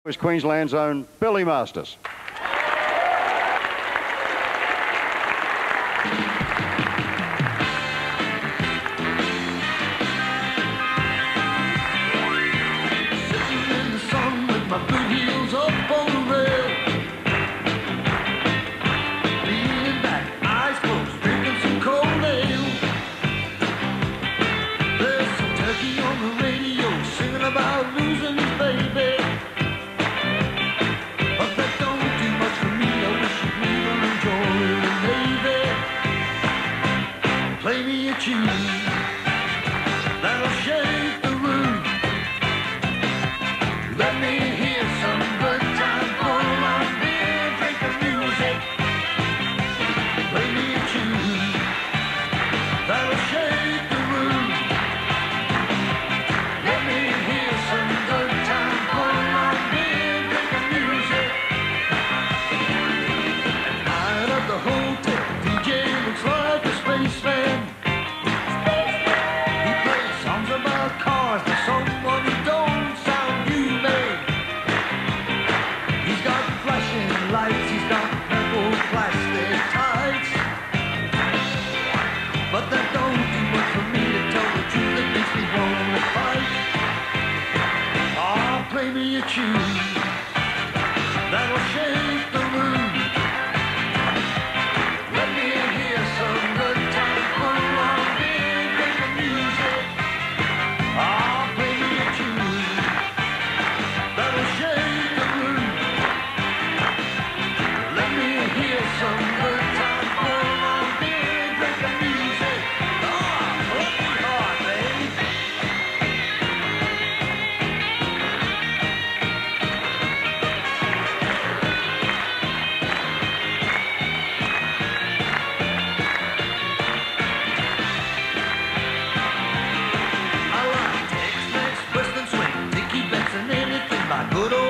is Queensland's own Billy Masters. Sitting in the sun with my boot heels up on the rail, leaning back, eyes closed, drinking some cold ale. There's some turkey on the radio singing about losing his baby. But that don't do much for me. I wish you'd leave and enjoy it, baby. Play me a tune that'll shake the room. Let me hear some good time, pour on beer, drink the music. Play me a tune that'll shake the room. Let me hear some good time, pour on beer, drink the music. And high up the hotel, DJ looks like a spaceman. He plays songs about cars to someone who don't sound human. He's got flashing lights, he's got purple plastic tights. But that don't do much for me, to tell the truth. It makes me wanna fight. Oh, play me a tune that'll shake the room. Let me hear some good time, pull on beer, drink the music. Oh, play me a tune that'll shake the room. Let me hear some good time, pull on beer, drink the music. Oh, play me hard, baby. I like Tex-Mex, Western swing, Dickie Benson, anything by good old